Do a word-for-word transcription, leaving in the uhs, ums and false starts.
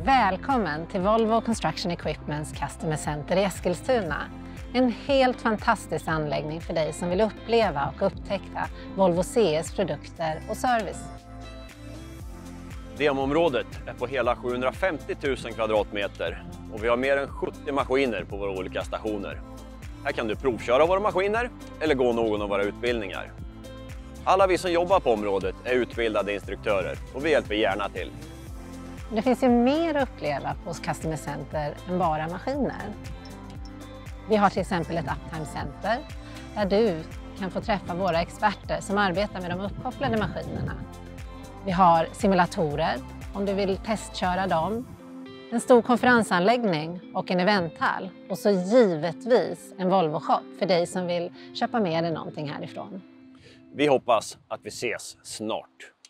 Välkommen till Volvo Construction Equipments Customer Center i Eskilstuna. En helt fantastisk anläggning för dig som vill uppleva och upptäcka Volvo C S produkter och service. Demoområdet är på hela sjuhundrafemtio tusen kvadratmeter och vi har mer än sjuttio maskiner på våra olika stationer. Här kan du provköra våra maskiner eller gå någon av våra utbildningar. Alla vi som jobbar på området är utbildade instruktörer och vi hjälper gärna till. Det finns ju mer att uppleva på Customer Center än bara maskiner. Vi har till exempel ett Uptime Center där du kan få träffa våra experter som arbetar med de uppkopplade maskinerna. Vi har simulatorer om du vill testköra dem, en stor konferensanläggning och en eventhall och så givetvis en Volvo Shop för dig som vill köpa med dig någonting härifrån. Vi hoppas att vi ses snart.